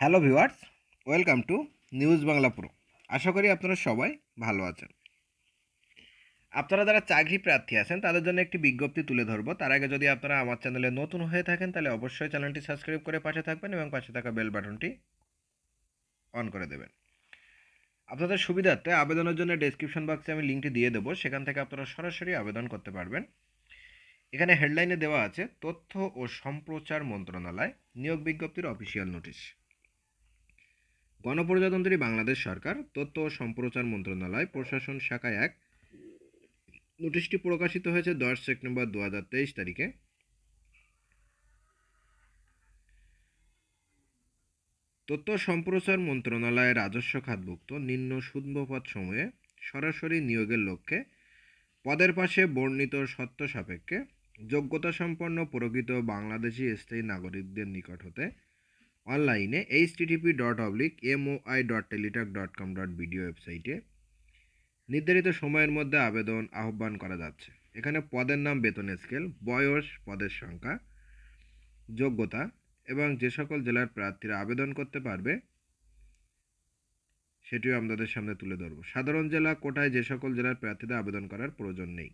Hello viewers, welcome to news Bangla pro. আশা করি আপনারা সবাই ভালো আছেন। আপনারা যারা চাকরি প্রার্থী আছেন তাদের জন্য একটি বিজ্ঞপ্তি তুলে ধরবো। তার আগে যদি আপনারা আমার চ্যানেলে নতুন হয়ে থাকেন তাহলে অবশ্যই চ্যানেলটি সাবস্ক্রাইব করে পাশে থাকবেন এবং পাশে থাকা বেল বাটনটি অন করে দেবেন। আপনাদের সুবিধার্থে আবেদনের জন্য ডেসক্রিপশন বক্সে আমি লিঙ্কটি দিয়ে দেবো, সেখান থেকে আপনারা সরাসরি আবেদন করতে পারবেন। এখানে হেডলাইনে দেওয়া আছে তথ্য ও সম্প্রচার মন্ত্রণালয় নিয়োগ বিজ্ঞপ্তির অফিসিয়াল নোটিশ। গণপ্রজাতন্ত্রী বাংলাদেশ সরকার তথ্য ও সম্প্রচার মন্ত্রণালয় প্রশাসন শাখায় 1 নোটিশটি প্রকাশিত হয়েছে 10 সেপ্টেম্বর 2023 তারিখে। তথ্য সম্প্রচার মন্ত্রণালয়ের রাজস্ব খাতভুক্ত নিম্ন শূন্যপদ সমূহে সরাসরি নিয়োগের লক্ষ্যে পদের পাশে বর্ণিত শর্ত সাপেক্ষে যোগ্যতা সম্পন্ন প্রকৃত বাংলাদেশি স্থায়ী নাগরিকদের নিকট হতে অনলাইনে http://moi.teletalk.com.bd ওয়েবসাইটে নির্ধারিত সময়ের মধ্যে আবেদন আহ্বান করা যাচ্ছে। এখানে পদের নাম, বেতন স্কেল, বয়স, পদের সংখ্যা, যোগ্যতা এবং যে সকল জেলার প্রার্থীরা আবেদন করতে পারবে সেটিও আমাদের সামনে তুলে ধরব। সাধারণ জেলা কোটায় যে সকল জেলার প্রার্থীদের আবেদন করার প্রয়োজন নেই।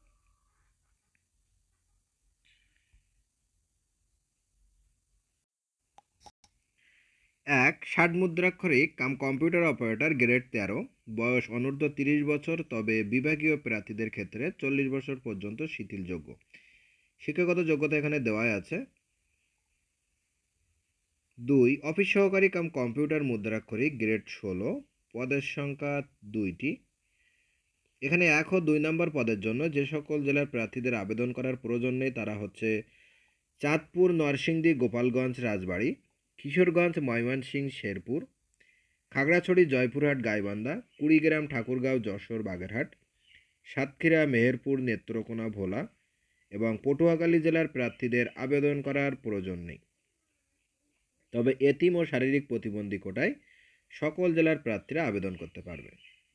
এক 60 মুদ্রাক্ষরিক কম্পিউটার অপারেটর গ্রেড 13, বয়স অনূর্ধ্ব 30 বছর, তবে বিভাগীয় প্রার্থীদের ক্ষেত্রে 40 বছর পর্যন্ত শিথিলযোগ্য। শিক্ষাগত যোগ্যতা এখানে দেওয়াই আছে। 2 অফিস সহকারী কম্পিউটার মুদ্রাক্ষরিক গ্রেড 16, পদের সংখ্যা 2টি। এখানে 1 ও 2 নম্বর পদের জন্য যে সকল জেলার প্রার্থীদের আবেদন করার প্রয়োজন নেই তারা হচ্ছে চাঁদপুর, নরসিংদী, গোপালগঞ্জ, রাজবাড়ী, কিশোরগঞ্জ, ময়মনসিংহ, শেরপুর, খাগড়াছড়ি, জয়পুরহাট, গাইবান্ধা, কুড়িগ্রাম, ঠাকুরগাঁও, যশোর, বাগেরহাট, সাতক্ষীরা, মেহেরপুর, নেত্রকোনা, ভোলা এবং পটুয়াখালী জেলার প্রার্থীদের আবেদন করার প্রয়োজন নেই। তবে এতিম ও শারীরিক প্রতিবন্ধী কোটায় সকল জেলার প্রার্থীরা আবেদন করতে পারবে।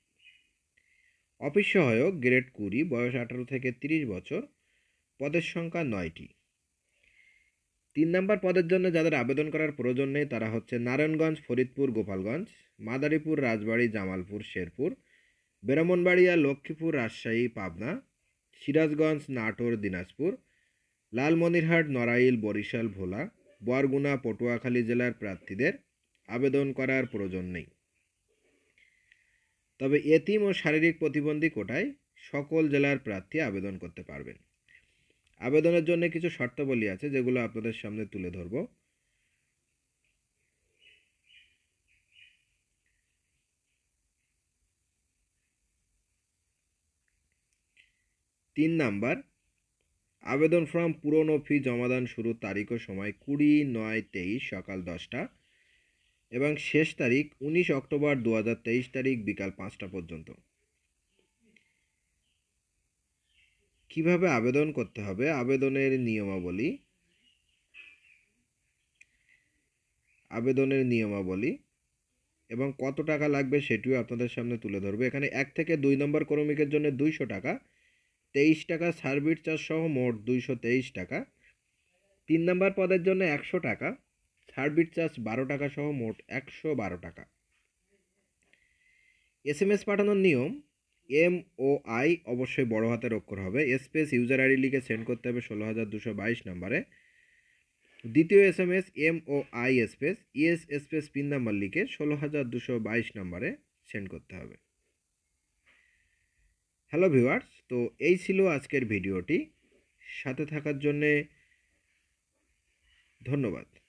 অফিস সহায়ক গ্রেড 20, বয়স 18 থেকে 30 বছর, পদের সংখ্যা 9টি। 3 নম্বর পদের জন্য যাদের আবেদন করার প্রয়োজন নেই তারা হচ্ছে নারায়ণগঞ্জ, ফরিদপুর, গোপালগঞ্জ, মাদারীপুর, রাজবাড়ী, জামালপুর, শেরপুর, ব্রাহ্মণবাড়িয়া, লক্ষ্মীপুর, রাজশাহী, পাবনা, সিরাজগঞ্জ, নাটোর, দিনাজপুর, লালমনিরহাট, নড়াইল, বরিশাল, ভোলা, বরগুনা, পটুয়াখালী জেলার প্রার্থীদের আবেদন করার প্রয়োজন নেই। তবে এতিম ও শারীরিক প্রতিবন্ধী কোটায় সকল জেলার প্রার্থী আবেদন করতে পারবেন। আবেদনের জন্য কিছু শর্তাবলী আছে যেগুলো আপনাদের সামনে তুলে ধরব। 3 নাম্বার, আবেদন ফর্ম পূরণ ও ফি জমাদান শুরুর তারিখ ও সময় 20/9/23 সকাল 10টা এবং শেষ তারিখ 19 অক্টোবর 2023 তারিখ বিকাল 5টা পর্যন্ত। কিভাবে আবেদন করতে হবে, আবেদনের নিয়মাবলী এবং কত টাকা লাগবে সেটিও আপনাদের সামনে তুলে ধরবে। এখানে 1 থেকে 2 নম্বর কর্মীকের জন্য 200 টাকা, 23 টাকা সার্ভিস চার্জ সহ মোট 223 টাকা। 3 নম্বর পদের জন্য 100 টাকা, সার্ভিস চার্জ 12 টাকা সহ মোট 112 টাকা। SMS পাঠানোর নিয়ম, MOI অবশ্যই বড় হাতের অক্ষর হবে, স্পেস ইউজার আইডি লিখে সেন্ড করতে হবে 16222 নম্বরে। দ্বিতীয় SMS MOI space ES space pin number লিখে 16222 নম্বরে সেন্ড করতে হবে। হ্যালো ভিউয়ার্স, তো এই ছিল আজকের ভিডিওটি। সাথে থাকার জন্যে ধন্যবাদ।